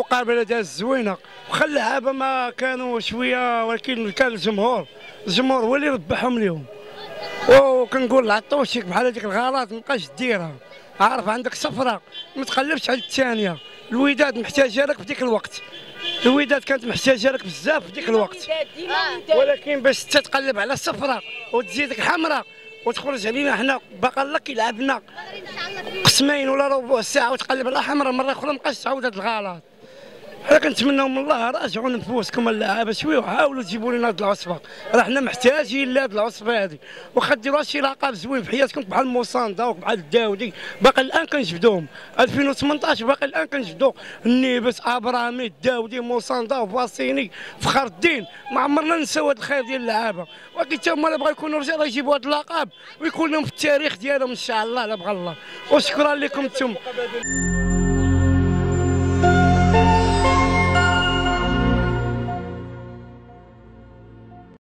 المقابله دازت زوينه، واخا اللعابه ما كانوا شويه، ولكن كان الجمهور هو اللي ربحهم ليهم. وكنقول العطوشيك بحال هذيك الغلط مابقاش ديرها، عارف عندك صفرة ما تقلبش على الثانيه. الوداد محتاجه لك في ديك الوقت، الوداد كانت محتاجه لك بزاف في ديك الوقت، ولكن باش تتقلب على صفرة وتزيدك حمراء وتخرج علينا حنا باقا لك يلعبنا قسمين ولا ربع ساعه وتقلب على حمراء مره اخرى، مابقاش تعاود هذا الغلط. حنا كنتمناو من الله راجعوا نفوسكم اللعابه شويه وحاولوا تجيبوا لنا هذه العصبه، راه حنا محتاجين لهذه العصبه هذه، واخا ديروها شي لقب زوين في حياتكم بحال موساندا وبحال الداودي باقي الان كنجبدوهم. 2018 باقي الان كنجبدوا النيبس، ابرامي، الداودي، موساندا وفاسيني، فخر الدين، ما عمرنا ننساو هذا الخير ديال اللعابه، ولكن حتى هما بغاو يكونوا رجال يجيبوا هذا اللقب ويكون لهم في التاريخ ديالهم ان شاء الله لا بغى الله. وشكرا لكم انتم.